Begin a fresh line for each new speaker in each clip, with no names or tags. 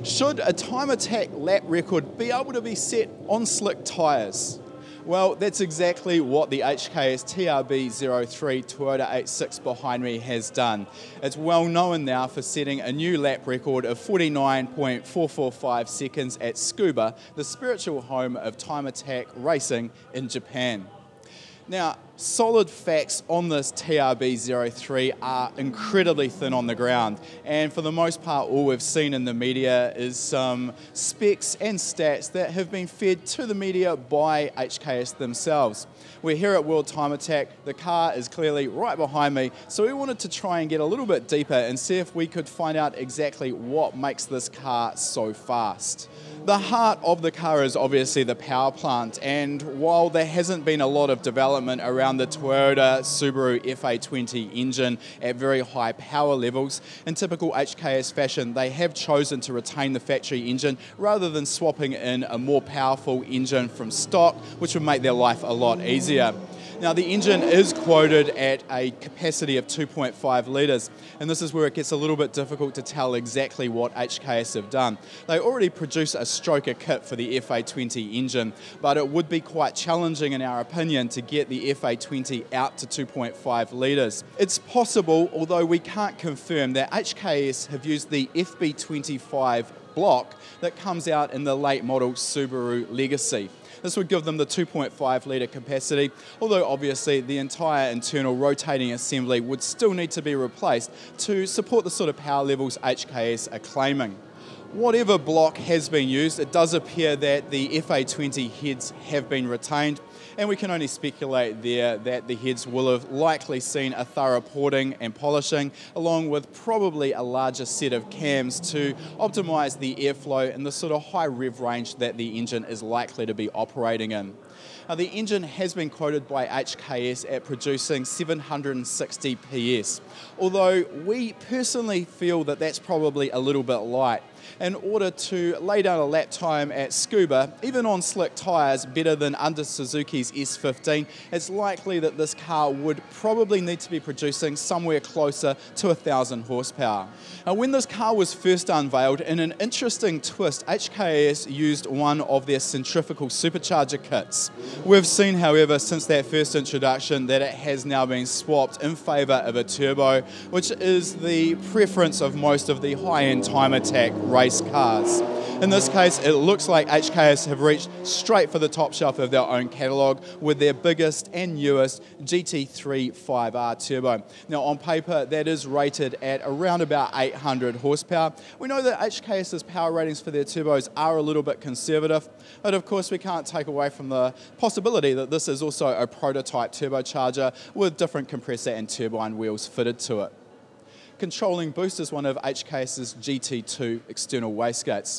Should a time attack lap record be able to be set on slick tyres? Well, that's exactly what the HKS TRB-03 Toyota 86 behind me has done. It's well known now for setting a new lap record of 49.445 seconds at Tsukuba, the spiritual home of time attack racing in Japan. Now, solid facts on this TRB-03 are incredibly thin on the ground, and for the most part all we've seen in the media is some specs and stats that have been fed to the media by HKS themselves. We're here at World Time Attack, the car is clearly right behind me, so we wanted to try and get a little bit deeper and see if we could find out exactly what makes this car so fast. The heart of the car is obviously the power plant, and while there hasn't been a lot of development around the Toyota Subaru FA20 engine at very high power levels, in typical HKS fashion they have chosen to retain the factory engine rather than swapping in a more powerful engine from stock, which would make their life a lot easier. Now, the engine is quoted at a capacity of 2.5 litres, and this is where it gets a little bit difficult to tell exactly what HKS have done. They already produce a stroker kit for the FA20 engine, but it would be quite challenging in our opinion to get the FA20 out to 2.5 litres. It's possible, although we can't confirm, that HKS have used the FB25 block that comes out in the late model Subaru Legacy. This would give them the 2.5 litre capacity, although obviously the entire internal rotating assembly would still need to be replaced to support the sort of power levels HKS are claiming. Whatever block has been used, it does appear that the FA20 heads have been retained, and we can only speculate there that the heads will have likely seen a thorough porting and polishing, along with probably a larger set of cams to optimise the airflow and the sort of high rev range that the engine is likely to be operating in. Now, the engine has been quoted by HKS at producing 760 PS, although we personally feel that that's probably a little bit light. In order to lay down a lap time at Tsukuba, even on slick tyres better than under Suzuki's S15, it's likely that this car would probably need to be producing somewhere closer to 1,000 horsepower. Now, when this car was first unveiled, in an interesting twist, HKS used one of their centrifugal supercharger kits. We've seen, however, since that first introduction that it has now been swapped in favour of a turbo, which is the preference of most of the high-end time attack race cars. In this case, it looks like HKS have reached straight for the top shelf of their own catalogue with their biggest and newest GT35R turbo. Now, on paper, that is rated at around about 800 horsepower. We know that HKS's power ratings for their turbos are a little bit conservative, but of course we can't take away from the possibility that this is also a prototype turbocharger with different compressor and turbine wheels fitted to it. Controlling boost is one of HKS's GT2 external wastegates.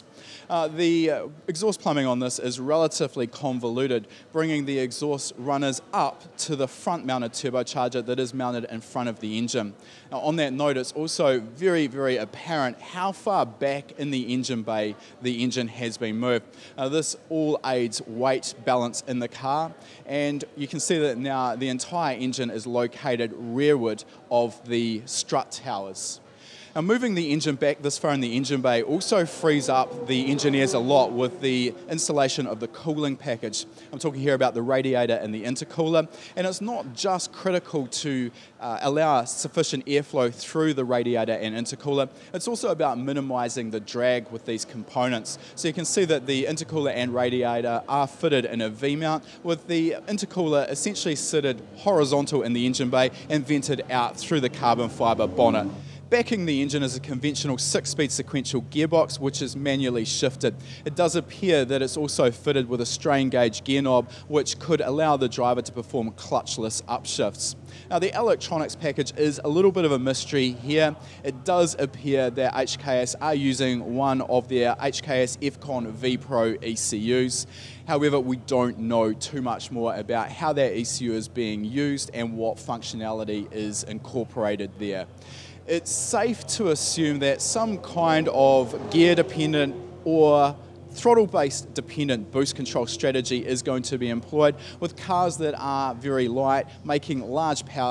The exhaust plumbing on this is relatively convoluted, bringing the exhaust runners up to the front-mounted turbocharger that is mounted in front of the engine. Now, on that note, it's also very, very apparent how far back in the engine bay the engine has been moved. This all aids weight balance in the car, and you can see that now the entire engine is located rearward of the strut towers. Now, moving the engine back this far in the engine bay also frees up the engineers a lot with the installation of the cooling package. I'm talking here about the radiator and the intercooler, and it's not just critical to allow sufficient airflow through the radiator and intercooler, it's also about minimising the drag with these components. So you can see that the intercooler and radiator are fitted in a V-mount, with the intercooler essentially seated horizontal in the engine bay and vented out through the carbon fibre bonnet. Backing the engine is a conventional 6-speed sequential gearbox which is manually shifted. It does appear that it's also fitted with a strain gauge gear knob which could allow the driver to perform clutchless upshifts. Now, the electronics package is a little bit of a mystery here. It does appear that HKS are using one of their HKS FCON V Pro ECUs. However, we don't know too much more about how that ECU is being used and what functionality is incorporated there. It's safe to assume that some kind of gear-dependent or throttle-based dependent boost control strategy is going to be employed with cars that are very light, making large power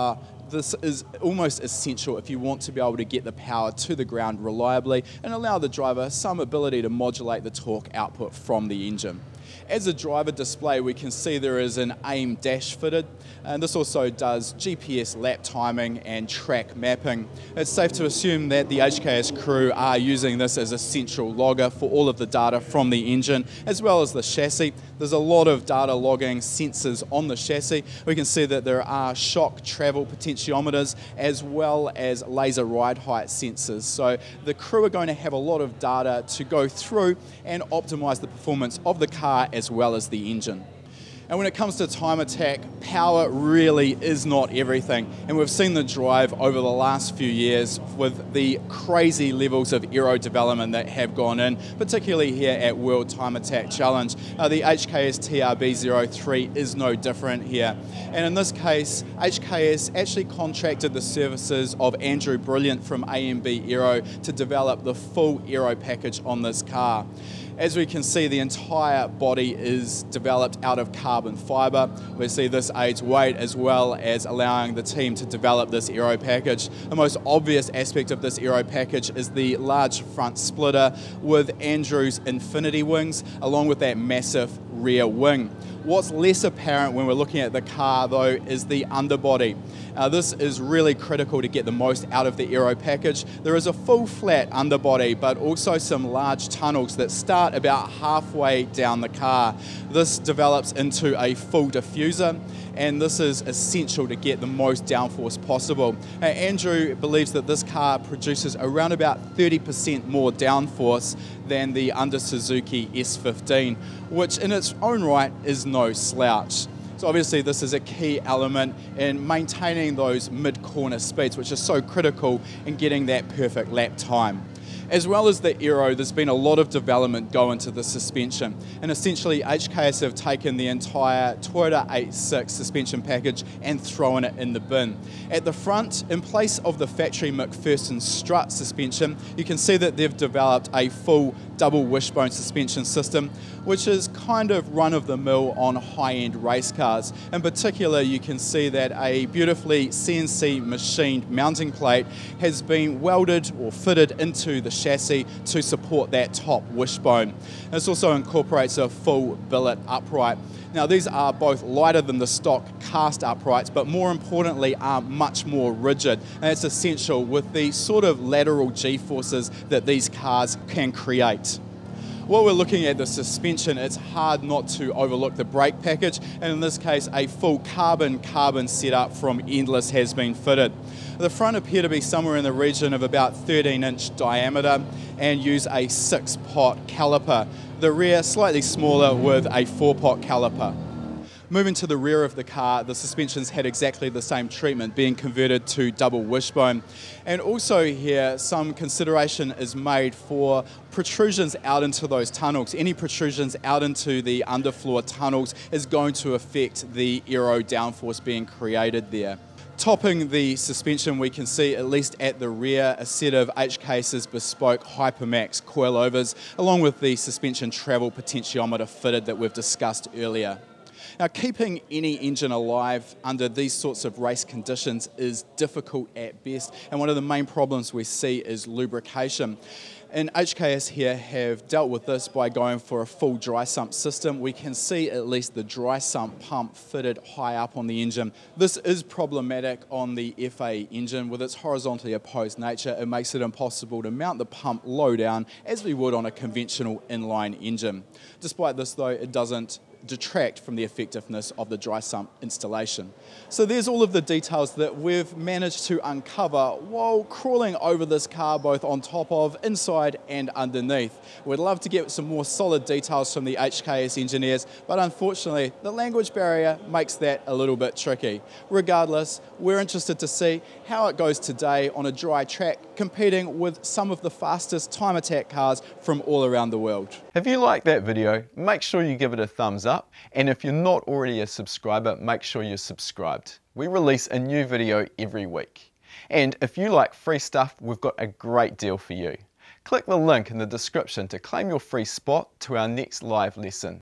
This is almost essential if you want to be able to get the power to the ground reliably and allow the driver some ability to modulate the torque output from the engine. As a driver display, we can see there is an AIM dash fitted, and this also does GPS lap timing and track mapping. It's safe to assume that the HKS crew are using this as a central logger for all of the data from the engine as well as the chassis. There's a lot of data logging sensors on the chassis. We can see that there are shock travel potentiometers as well as laser ride height sensors. So the crew are going to have a lot of data to go through and optimize the performance of the car as well as the engine. And when it comes to time attack, power really is not everything. And we've seen the drive over the last few years with the crazy levels of aero development that have gone in, particularly here at World Time Attack Challenge. The HKS TRB-03 is no different here. And in this case, HKS actually contracted the services of Andrew Brilliant from AMB Aero to develop the full aero package on this car. As we can see, the entire body is developed out of carbon fibre. We see this aids weight as well as allowing the team to develop this aero package. The most obvious aspect of this aero package is the large front splitter with Andrew's infinity wings along with that massive rear wing. What's less apparent when we're looking at the car though is the underbody. This is really critical to get the most out of the aero package. There is a full flat underbody but also some large tunnels that start about halfway down the car. This develops into a full diffuser, and this is essential to get the most downforce possible. Andrew believes that this car produces around about 30% more downforce than the under Suzuki S15, which in its own right is no slouch. So obviously this is a key element in maintaining those mid-corner speeds, which is so critical in getting that perfect lap time. As well as the aero, there's been a lot of development go into the suspension, and essentially HKS have taken the entire Toyota 86 suspension package and thrown it in the bin. At the front, in place of the factory McPherson strut suspension, you can see that they've developed a full double wishbone suspension system, which is kind of run-of-the-mill on high-end race cars. In particular, you can see that a beautifully CNC machined mounting plate has been welded or fitted into the chassis to support that top wishbone. This also incorporates a full billet upright. Now these are both lighter than the stock cast uprights, but more importantly are much more rigid, and it's essential with the sort of lateral G-forces that these cars can create. While we're looking at the suspension, it's hard not to overlook the brake package, and in this case a full carbon setup from Endless has been fitted. The front appear to be somewhere in the region of about 13-inch diameter and use a 6-pot caliper. The rear slightly smaller with a 4-pot caliper. Moving to the rear of the car, the suspensions had exactly the same treatment, being converted to double wishbone. And also here, some consideration is made for protrusions out into those tunnels. Any protrusions out into the underfloor tunnels is going to affect the aero downforce being created there. Topping the suspension, we can see, at least at the rear, a set of HKS's bespoke Hypermax coilovers, along with the suspension travel potentiometer fitted that we've discussed earlier. Now, keeping any engine alive under these sorts of race conditions is difficult at best, and one of the main problems we see is lubrication. And HKS here have dealt with this by going for a full dry-sumped system. We can see at least the dry-sump pump fitted high up on the engine. This is problematic on the FA engine. With its horizontally opposed nature, it makes it impossible to mount the pump low down as we would on a conventional inline engine. Despite this though, it doesn't detract from the effectiveness of the dry sump installation. So there's all of the details that we've managed to uncover while crawling over this car both on top of, inside and underneath. We'd love to get some more solid details from the HKS engineers, but unfortunately the language barrier makes that a little bit tricky. Regardless, we're interested to see how it goes today on a dry track competing with some of the fastest time attack cars from all around the world.
If you like that video, make sure you give it a thumbs up, and if you're not already a subscriber, make sure you're subscribed. We release a new video every week. And if you like free stuff, we've got a great deal for you. Click the link in the description to claim your free spot to our next live lesson.